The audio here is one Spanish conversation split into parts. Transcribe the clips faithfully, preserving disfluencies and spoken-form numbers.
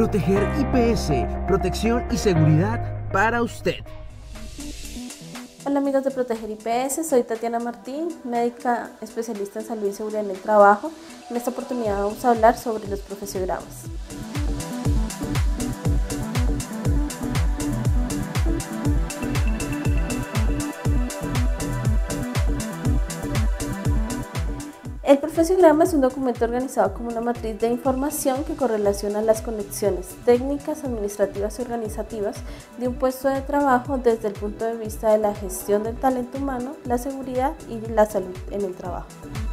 Proteger I P S, protección y seguridad para usted. Hola amigos de Proteger I P S, soy Tatiana Martín, médica especialista en salud y seguridad en el trabajo. En esta oportunidad vamos a hablar sobre los profesiogramas. El profesiograma es un documento organizado como una matriz de información que correlaciona las conexiones técnicas, administrativas y organizativas de un puesto de trabajo desde el punto de vista de la gestión del talento humano, la seguridad y la salud en el trabajo.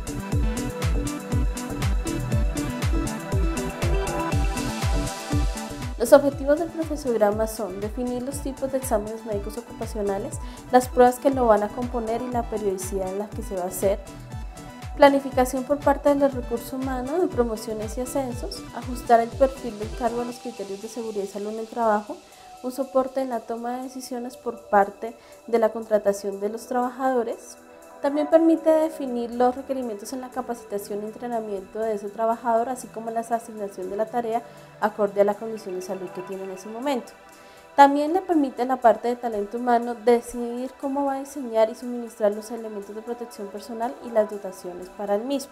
Los objetivos del profesiograma son definir los tipos de exámenes médicos ocupacionales, las pruebas que lo van a componer y la periodicidad en la que se va a hacer, planificación por parte de los recursos humanos de promociones y ascensos, ajustar el perfil del cargo a los criterios de seguridad y salud en el trabajo, un soporte en la toma de decisiones por parte de la contratación de los trabajadores. También permite definir los requerimientos en la capacitación y entrenamiento de ese trabajador, así como la asignación de la tarea acorde a la condición de salud que tiene en ese momento. También le permite a la parte de talento humano decidir cómo va a diseñar y suministrar los elementos de protección personal y las dotaciones para el mismo.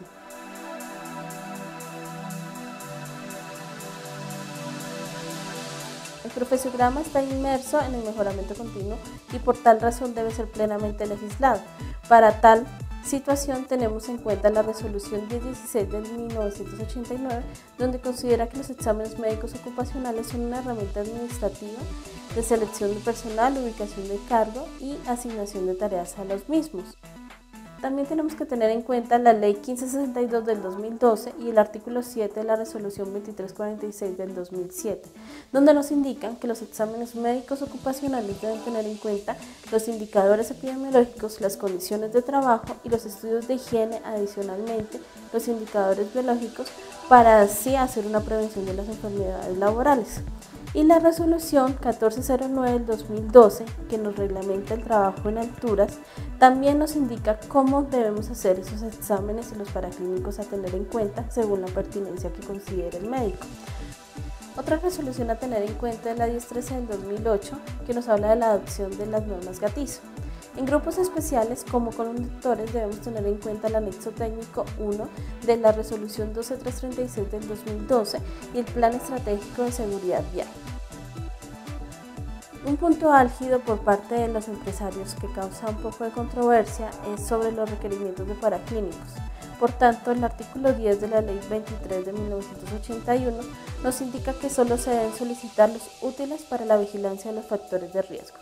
El profesiograma está inmerso en el mejoramiento continuo y por tal razón debe ser plenamente legislado. Para tal situación tenemos en cuenta la resolución diez dieciséis de mil novecientos ochenta y nueve, donde considera que los exámenes médicos ocupacionales son una herramienta administrativa de selección de personal, ubicación de cargo y asignación de tareas a los mismos. También tenemos que tener en cuenta la Ley quince sesenta y dos del dos mil doce y el artículo siete de la Resolución veintitrés cuarenta y seis del dos mil siete, donde nos indican que los exámenes médicos ocupacionales deben tener en cuenta los indicadores epidemiológicos, las condiciones de trabajo y los estudios de higiene, adicionalmente los indicadores biológicos, para así hacer una prevención de las enfermedades laborales. Y la resolución catorce cero nueve del dos mil doce, que nos reglamenta el trabajo en alturas, también nos indica cómo debemos hacer esos exámenes y los paraclínicos a tener en cuenta según la pertinencia que considere el médico. Otra resolución a tener en cuenta es la diez trece del dos mil ocho, que nos habla de la adopción de las normas Gatizo. En grupos especiales como conductores debemos tener en cuenta el anexo técnico uno de la resolución doce mil trescientos treinta y seis del dos mil doce y el plan estratégico de seguridad vial. Un punto álgido por parte de los empresarios que causa un poco de controversia es sobre los requerimientos de paraclínicos. Por tanto, el artículo diez de la Ley veintitrés de mil novecientos ochenta y uno nos indica que solo se deben solicitar los útiles para la vigilancia de los factores de riesgo.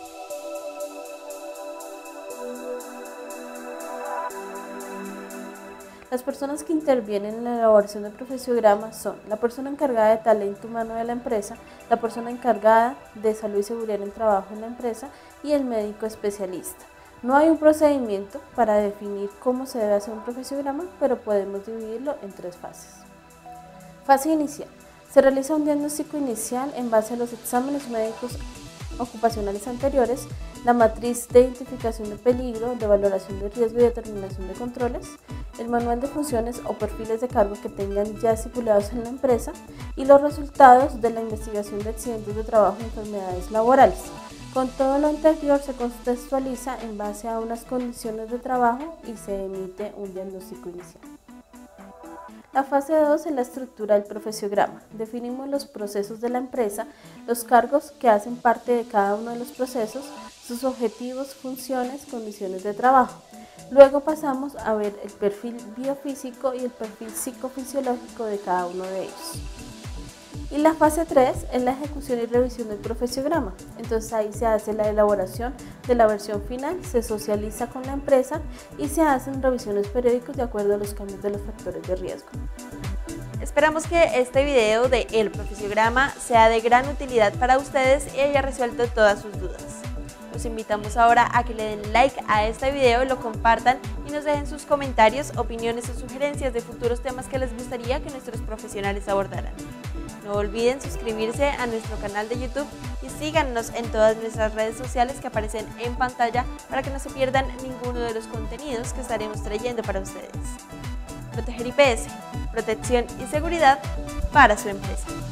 Las personas que intervienen en la elaboración del profesiograma son la persona encargada de talento humano de la empresa, la persona encargada de salud y seguridad en el trabajo en la empresa y el médico especialista. No hay un procedimiento para definir cómo se debe hacer un profesiograma, pero podemos dividirlo en tres fases. Fase inicial. Se realiza un diagnóstico inicial en base a los exámenes médicos ocupacionales anteriores, la matriz de identificación de peligro, de valoración de riesgo y determinación de controles, el manual de funciones o perfiles de cargo que tengan ya estipulados en la empresa y los resultados de la investigación de accidentes de trabajo y enfermedades laborales. Con todo lo anterior se contextualiza en base a unas condiciones de trabajo y se emite un diagnóstico inicial. La fase dos es la estructura del profesiograma. Definimos los procesos de la empresa, los cargos que hacen parte de cada uno de los procesos, sus objetivos, funciones, condiciones de trabajo. Luego pasamos a ver el perfil biofísico y el perfil psicofisiológico de cada uno de ellos. Y la fase tres es la ejecución y revisión del profesiograma. Entonces ahí se hace la elaboración de la versión final, se socializa con la empresa y se hacen revisiones periódicas de acuerdo a los cambios de los factores de riesgo. Esperamos que este video de El Profesiograma sea de gran utilidad para ustedes y haya resuelto todas sus dudas. Los invitamos ahora a que le den like a este video, lo compartan y nos dejen sus comentarios, opiniones o sugerencias de futuros temas que les gustaría que nuestros profesionales abordaran. No olviden suscribirse a nuestro canal de YouTube y síganos en todas nuestras redes sociales que aparecen en pantalla para que no se pierdan ninguno de los contenidos que estaremos trayendo para ustedes. Proteger I P S, protección y seguridad para su empresa.